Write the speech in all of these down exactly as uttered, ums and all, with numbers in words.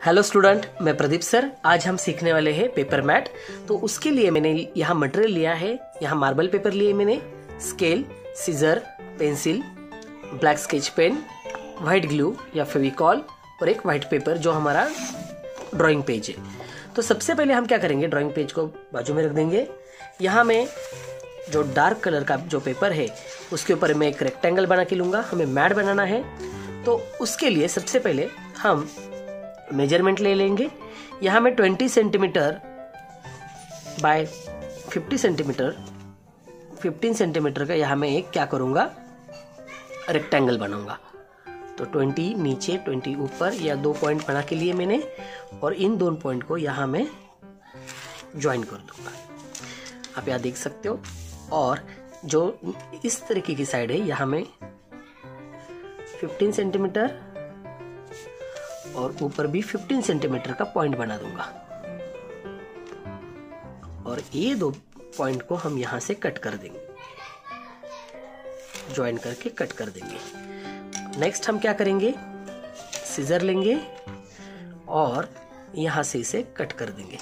Hello student, मैं Pradeep sir. आज हम सीखने वाले हैं पेपर मैट। तो उसके लिए मैंने यहाँ मटेरियल लिया है। यहाँ मार्बल पेपर लिए मैंने, scale, scissor, pencil, black sketch pen, white glue या फेविकॉल और एक व्हाइट पेपर जो हमारा ड्राइंग पेज है। तो सबसे पहले हम क्या करेंगे, ड्राइंग पेज को बाजू में रख देंगे। यहाँ मैं जो डार्क कलर का जो पेपर है उसके ऊपर मैं एक रेक्टेंगल बना के लूँगा। हमें मैट बनाना है, तो उसके लिए सबसे पहले हम मेजरमेंट ले लेंगे। यहाँ मैं twenty centimetre by fifty centimetre fifteen centimetre का यहाँ मैं एक क्या करूँगा, रेक्टेंगल बनाऊंगा। तो ट्वेंटी नीचे ट्वेंटी ऊपर या दो पॉइंट बना के लिए मैंने, और इन दोनों पॉइंट को यहाँ मैं ज्वाइन कर दूंगा। आप यहाँ देख सकते हो। और जो इस तरीके की साइड है यहाँ मैं फिफ्टीन सेंटीमीटर और ऊपर भी फिफ्टीन सेंटीमीटर का पॉइंट बना दूंगा। और ये दो पॉइंट को हम यहां से कट कर देंगे, ज्वाइन करके कट कर देंगे। नेक्स्ट हम क्या करेंगे, सीजर लेंगे और यहां से इसे कट कर देंगे।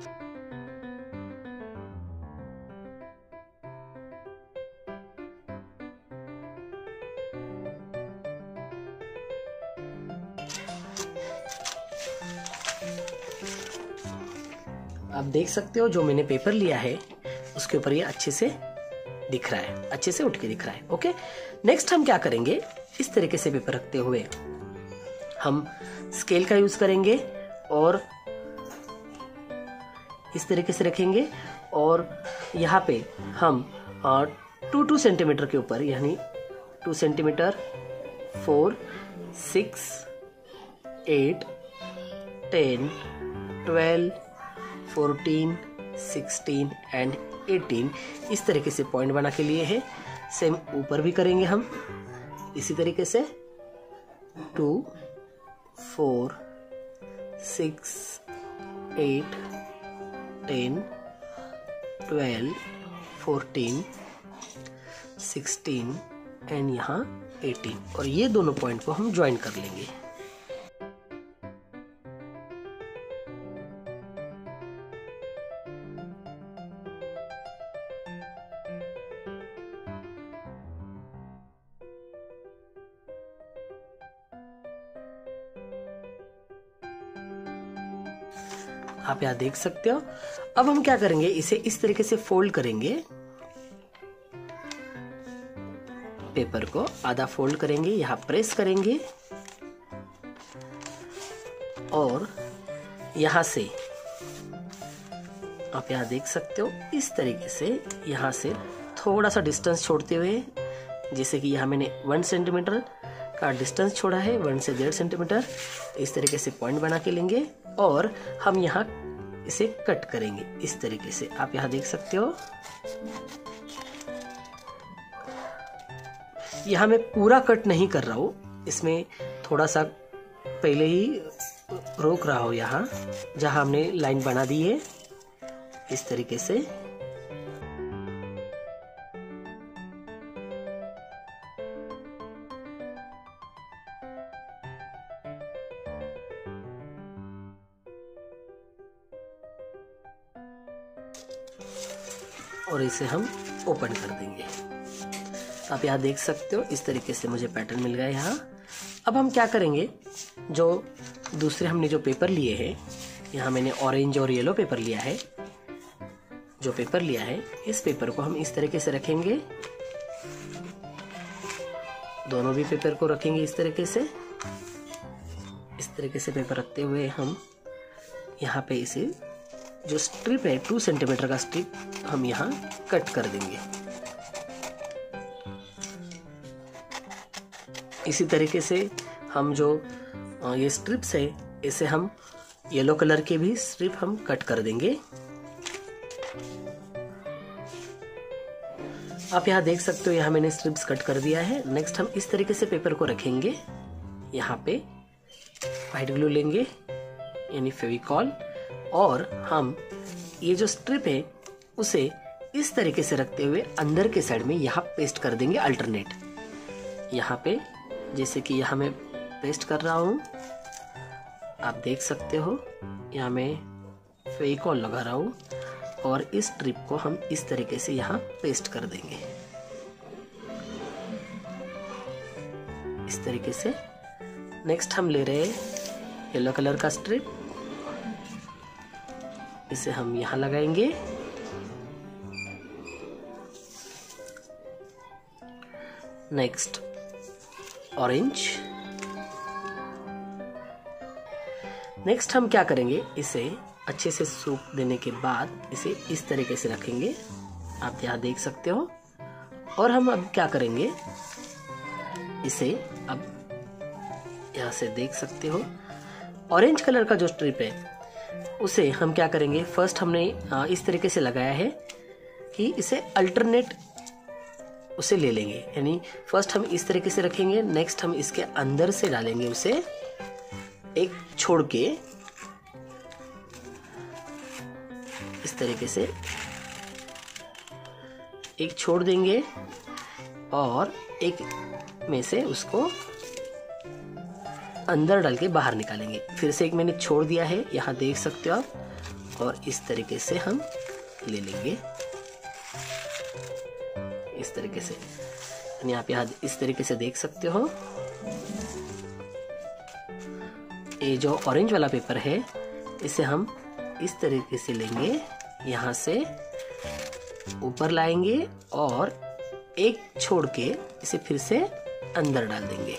आप देख सकते हो जो मैंने पेपर लिया है उसके ऊपर ये अच्छे से दिख रहा है, अच्छे से उठ के दिख रहा है। ओके, नेक्स्ट हम क्या करेंगे, इस तरीके से पेपर रखते हुए हम स्केल का यूज करेंगे और इस तरीके से रखेंगे। और यहाँ पे हम टू टू सेंटीमीटर के ऊपर, यानी two centimetre, four, six, eight, ten, twelve, fourteen, sixteen and eighteen इस तरीके से पॉइंट बना के लिए है। सेम ऊपर भी करेंगे हम इसी तरीके से। Two, four, six, eight, ten, twelve, fourteen, sixteen and यहाँ एटीन, और ये दोनों पॉइंट को हम ज्वाइन कर लेंगे। आप यहाँ देख सकते हो। अब हम क्या करेंगे, इसे इस तरीके से फोल्ड करेंगे। पेपर को आधा फोल्ड करेंगे, यहाँ प्रेस करेंगे और यहाँ से आप यहाँ देख सकते हो इस तरीके से यहाँ से थोड़ा सा डिस्टेंस छोड़ते हुए, जैसे कि यहाँ मैंने वन सेंटीमीटर का डिस्टेंस छोड़ा है, वन से डेढ़ सेंटीमीटर, इस तरीके से पॉइंट बना के लेंगे और हम यहाँ इसे कट करेंगे इस तरीके से। आप यहाँ देख सकते हो। यहाँ मैं पूरा कट नहीं कर रहा हूँ, इसमें थोड़ा सा पहले ही रोक रहा हूँ, यहाँ जहाँ हमने लाइन बना दी है इस तरीके से। और इसे हम ओपन कर देंगे। आप यहाँ देख सकते हो इस तरीके से मुझे पैटर्न मिल गया यहाँ। अब हम क्या करेंगे, जो दूसरे हमने जो पेपर लिए हैं, यहाँ मैंने ऑरेंज और येलो पेपर लिया है, जो पेपर लिया है इस पेपर को हम इस तरीके से रखेंगे। दोनों भी पेपर को रखेंगे इस तरीके से। इस तरीके से पेपर रखते हुए हम यहाँ पे इसे जो स्ट्रिप है टू सेंटीमीटर का स्ट्रिप हम यहाँ कट कर देंगे। इसी तरीके से हम जो ये स्ट्रिप्स है इसे हम येलो कलर के भी स्ट्रिप हम कट कर देंगे। आप यहाँ देख सकते हो, यहाँ मैंने स्ट्रिप्स कट कर दिया है। नेक्स्ट हम इस तरीके से पेपर को रखेंगे। यहाँ पे व्हाइट ग्लू लेंगे यानी फेविकॉल, और हम ये जो स्ट्रिप है उसे इस तरीके से रखते हुए अंदर के साइड में यहाँ पेस्ट कर देंगे अल्टरनेट। यहाँ पे जैसे कि यहाँ मैं पेस्ट कर रहा हूँ, आप देख सकते हो यहाँ मैं फेविकॉल लगा रहा हूँ और इस स्ट्रिप को हम इस तरीके से यहाँ पेस्ट कर देंगे, इस तरीके से। नेक्स्ट हम ले रहे हैं येलो कलर का स्ट्रिप, इसे हम यहाँ लगाएंगे। Next orange. नेक्स्ट हम क्या करेंगे, इसे अच्छे से सूख देने के बाद इसे इस तरीके से रखेंगे, आप यहाँ देख सकते हो। और हम अब क्या करेंगे, इसे अब यहाँ से देख सकते हो ऑरेंज कलर का जो स्ट्रिप है उसे हम क्या करेंगे, फर्स्ट हमने इस तरीके से लगाया है कि इसे अल्टरनेट उसे ले लेंगे, यानी फर्स्ट हम इस तरीके से रखेंगे, नेक्स्ट हम इसके अंदर से डालेंगे उसे एक छोड़ के, इस तरीके से एक छोड़ देंगे और एक में से उसको अंदर डाल के बाहर निकालेंगे। फिर से एक मैंने छोड़ दिया है, यहाँ देख सकते हो आप, और इस तरीके से हम ले लेंगे, इस तरीके से, यानी आप यहाँ इस तरीके से देख सकते हो। ये जो ऑरेंज वाला पेपर है इसे हम इस तरीके से लेंगे, यहाँ से ऊपर लाएंगे और एक छोड़ के इसे फिर से अंदर डाल देंगे।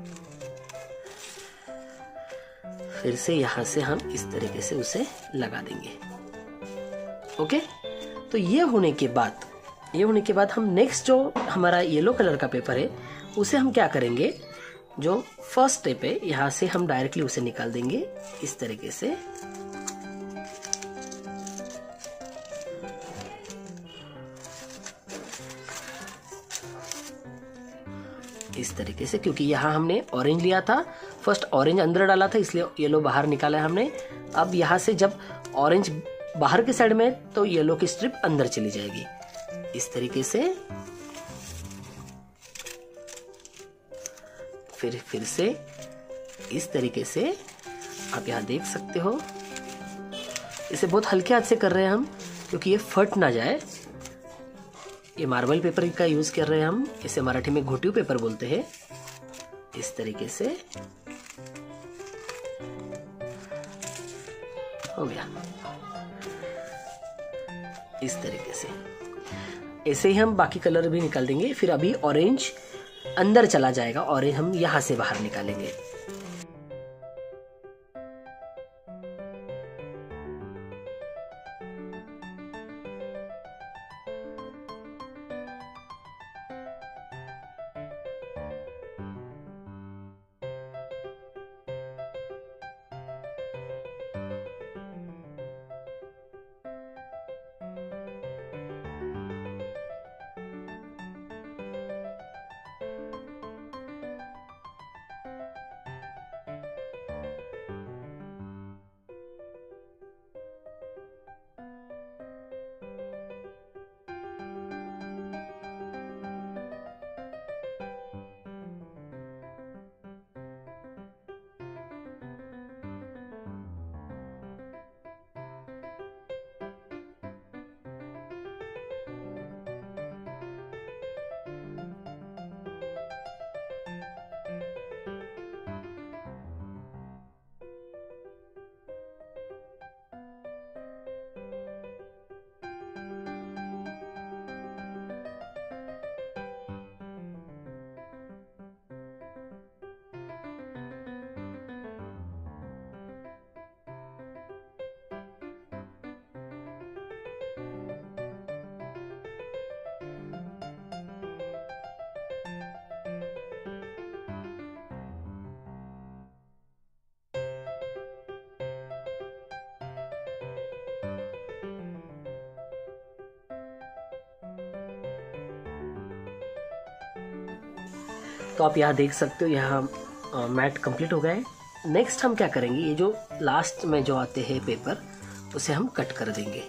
फिर से यहाँ से हम इस तरीके से उसे लगा देंगे। ओके, तो ये होने के बाद ये होने के बाद हम नेक्स्ट जो हमारा येलो कलर का पेपर है उसे हम क्या करेंगे, जो फर्स्ट स्टेप है यहाँ से हम डायरेक्टली उसे निकाल देंगे, इस तरीके से। इस तरीके से, क्योंकि यहाँ हमने ऑरेंज लिया था, फर्स्ट ऑरेंज अंदर डाला था इसलिए येलो बाहर निकाला है हमने। अब यहाँ से जब ऑरेंज बाहर के साइड में तो येलो की स्ट्रिप अंदर चली जाएगी, इस तरीके से। फिर फिर से इस तरीके से आप यहाँ देख सकते हो। इसे बहुत हल्के हाथ से कर रहे हैं हम क्योंकि ये फट ना जाए। ये मार्बल पेपर का यूज कर रहे हैं हम, इसे मराठी में घोटिव पेपर बोलते हैं। इस तरीके से हो गया, इस तरीके से। ऐसे ही हम बाकी कलर भी निकाल देंगे। फिर अभी ऑरेंज अंदर चला जाएगा, ऑरेंज हम यहां से बाहर निकालेंगे। तो आप यहाँ देख सकते हो, यहाँ मैट कंप्लीट हो गया है। नेक्स्ट हम क्या करेंगे, ये जो लास्ट में जो आते हैं पेपर उसे हम कट कर देंगे।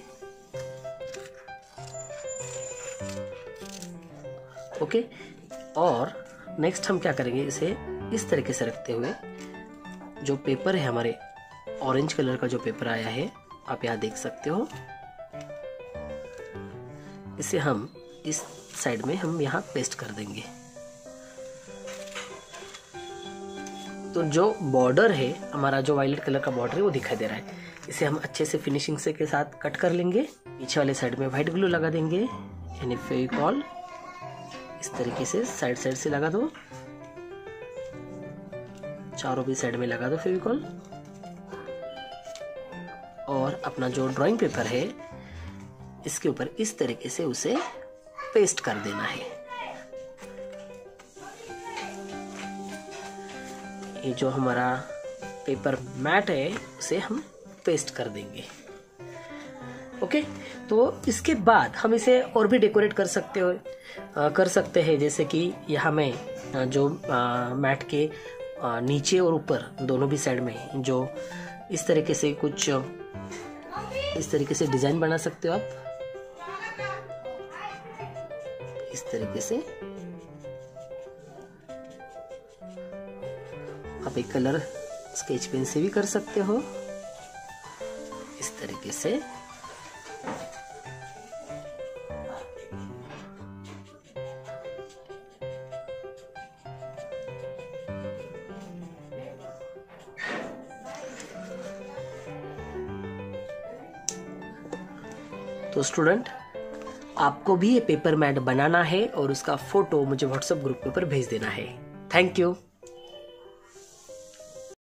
ओके, और नेक्स्ट हम क्या करेंगे, इसे इस तरीके से रखते हुए जो पेपर है हमारे ऑरेंज कलर का जो पेपर आया है आप यहाँ देख सकते हो, इसे हम इस साइड में हम यहाँ पेस्ट कर देंगे। तो जो बॉर्डर है हमारा, जो वायलेट कलर का बॉर्डर है वो दिखाई दे रहा है, इसे हम अच्छे से फिनिशिंग से के साथ कट कर लेंगे। पीछे वाले साइड में व्हाइट ग्लू लगा देंगे, यानी फेविकॉल इस तरीके से साइड साइड से लगा दो, चारों भी साइड में लगा दो फेविकॉल। और अपना जो ड्राइंग पेपर है इसके ऊपर इस तरीके से उसे पेस्ट कर देना है। ये जो हमारा पेपर मैट है उसे हम पेस्ट कर देंगे। ओके, तो इसके बाद हम इसे और भी डेकोरेट कर सकते हो आ, कर सकते हैं, जैसे कि यहाँ में जो आ, मैट के आ, नीचे और ऊपर दोनों भी साइड में जो इस तरीके से कुछ इस तरीके से डिजाइन बना सकते हो आप, इस तरीके से आप एक कलर स्केच पेन से भी कर सकते हो, इस तरीके से। तो स्टूडेंट, आपको भी ये पेपर मैट बनाना है और उसका फोटो मुझे व्हाट्सएप ग्रुप के ऊपर भेज देना है। Thank you.